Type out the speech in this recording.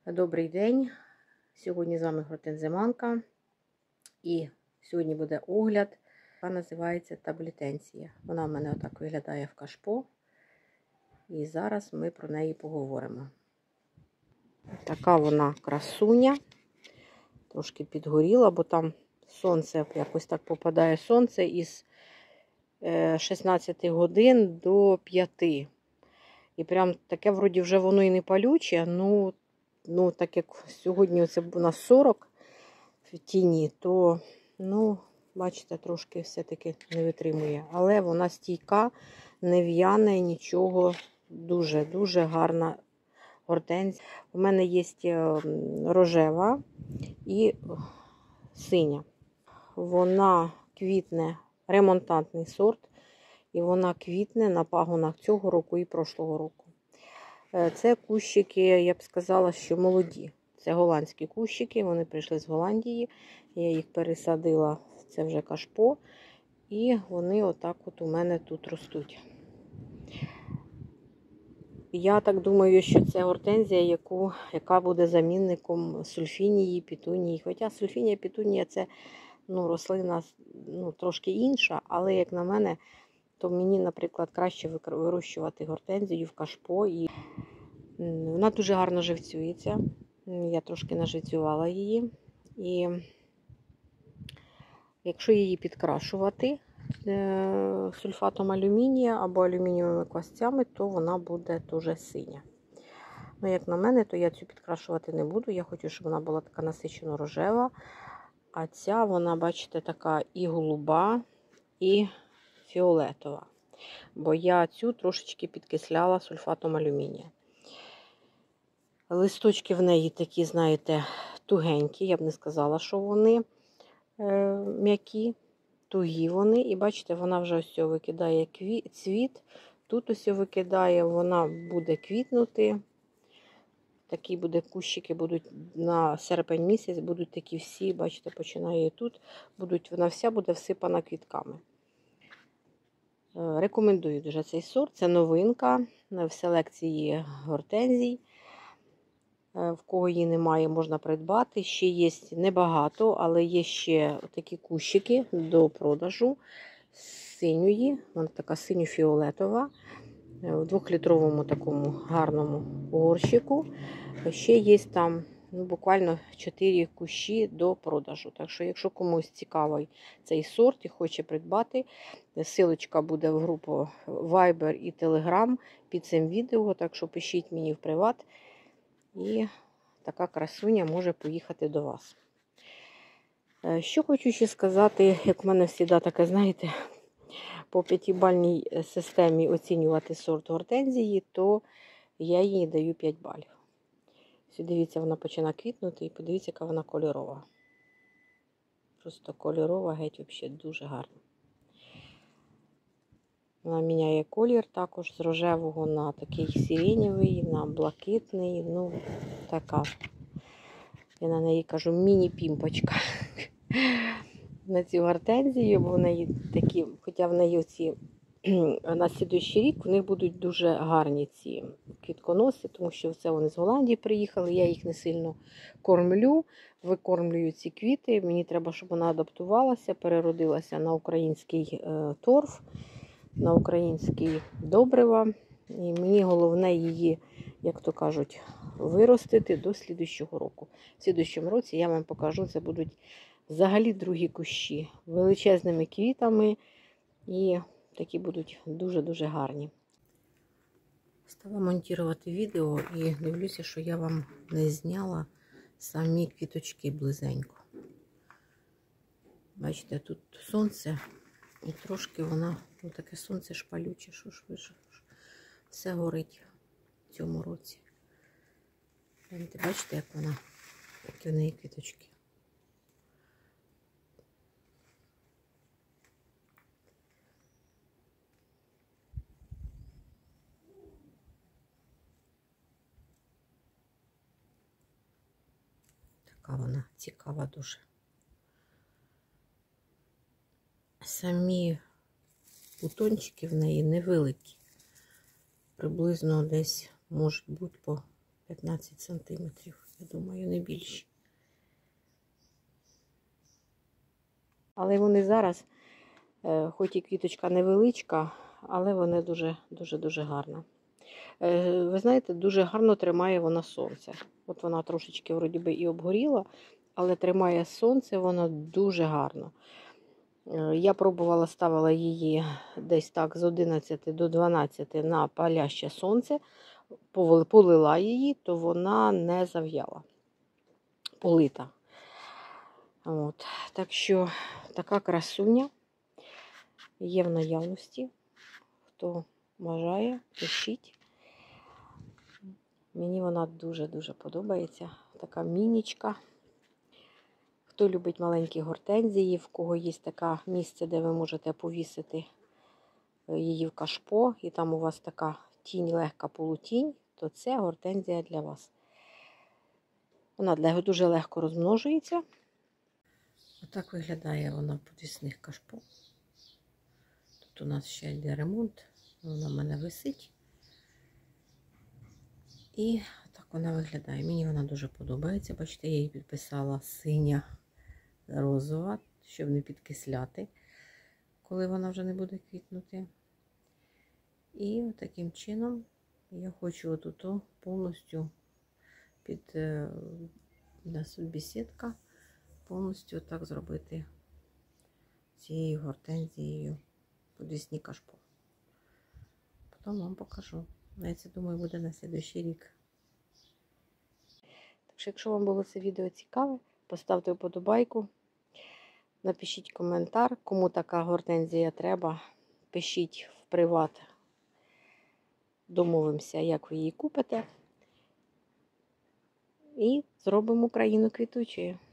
Добрий день! Сьогодні з вами гортензиманка. І сьогодні буде огляд, яка називається таблетенція. Вона в мене отак виглядає в кашпо. І зараз ми про неї поговоримо. Така вона красуня. Трошки підгоріла, бо там сонце, якось так попадає сонце із 16 годин до 5. І прям таке, вроді, вже воно і не палюче, ну, так як сьогодні це у нас 40 в тіні, то, бачите, трошки все-таки не витримує. Але вона стійка, не в'яне, нічого, дуже-дуже гарна гортензія. У мене є рожева і синя. Вона квітне, ремонтантний сорт, і вона квітне на пагонах цього року і прошлого року. Це кущики, я б сказала, що молоді. Це голландські кущики, вони прийшли з Голландії. Я їх пересадила, це вже кашпо. І вони отак от у мене тут ростуть. Я так думаю, що це гортензія, яка буде замінником сульфінії, петунії. Хоча сульфінія, петунія це рослина трошки інша, але, як на мене, то мені, наприклад, краще вирощувати гортензію в кашпо. І вона дуже гарно живцюється. Я трошки наживцювала її. І якщо її підкрашувати сульфатом алюмінія або алюмінієвими квасцями, то вона буде дуже синя. Як на мене, то я цю підкрашувати не буду. Я хочу, щоб вона була така насичено рожева. А ця, вона, бачите, така і голуба, і фіолетова. Бо я цю трошечки підкисляла сульфатом алюмінія. Листочки в неї такі, знаєте, тугенькі. Я б не сказала, що вони м'які. Тугі вони. І бачите, вона вже ось викидає цвіт. Тут ось викидає, вона буде квітнути. Такі кущики будуть на серпень місяць, будуть такі всі, бачите, починає тут. Вона вся буде всипана квітками. Рекомендую дуже цей сорт. Це новинка в селекції гортензій. В кого її немає, можна придбати. Ще є небагато, але є ще такі кущики до продажу синьої. Вона така синьо-фіолетова. В 2-літровому такому гарному горщику. Ще є там буквально 4 кущі до продажу. Так що, якщо комусь цікавий цей сорт і хоче придбати, ссылочка буде в групу Viber і Telegram під цим відео. Так що пишіть мені в приват. І така красуня може поїхати до вас. Що хочу ще сказати, як в мене завжди таке, знаєте, по 5-бальній системі оцінювати сорт гортензії, то я їй даю 5 балів. Дивіться, вона починає квітнути і подивіться, яка вона кольорова. Просто кольорова, геть взагалі дуже гарна. Вона міняє колір також з рожевого на такий сиреневий, на блакитний. Така. Я на неї кажу міні-пімпочка. На цю гортензію, бо в неї такі, хоча в неї оці на слідуючий рік в них будуть дуже гарні ці квітконоси, тому що це вони з Голландії приїхали, я їх не сильно кормлю, викормлюю ці квіти. Мені треба, щоб вона адаптувалася, переродилася на український торф, на українські добрива. І мені головне її, як то кажуть, виростити до слідуючого року. В слідуючому році я вам покажу, це будуть взагалі другі кущі, величезними квітами і такі будуть дуже-дуже гарні. Стала монтувати відео і дивлюся, що я вам не зняла самі квіточки близенько. Бачите, тут сонце і трошки вона, таке сонце шпалюче, що ж ви, все горить в цьому році. Бачите, які в неї квіточки. Така вона цікава дуже. Самі бутончики в неї невеликі. Приблизно десь можуть бути по 15 сантиметрів. Я думаю, не більші. Але вони зараз, хоч і квіточка невеличка, але вони дуже гарно. Ви знаєте, дуже гарно тримає вона сонце. От вона трошечки вроді би і обгоріла, але тримає сонце вона дуже гарно. Я пробувала, ставила її десь так з 11 до 12 на паляще сонце, полила її, то вона не зав'яла. Полита. От. Так що така красуня є в наявності. Хто бажає, пишіть. Мені вона дуже-дуже подобається. Така мінічка. Хто любить маленькі гортензії, в кого є таке місце, де ви можете повісити її в кашпо, і там у вас така тінь, легка полутінь, то це гортензія для вас. Вона дуже легко розмножується. Отак виглядає вона в підвісних кашпо. Тут у нас ще йде ремонт, вона в мене висить. І так вона виглядає. Мені вона дуже подобається. Бачите, я її підписала синя, розова, щоб не підкисляти, коли вона вже не буде квітнути. І таким чином я хочу отут повністю під бесідка, повністю так зробити цією гортензією підвісні кашпо. Потім вам покажу. Я це, думаю, буде на наступний рік. Так що, якщо вам було це відео цікаве, поставте вподобайку, напишіть коментар, кому така гортензія треба, пишіть в приват, домовимося, як ви її купите, і зробимо Україну квітучою.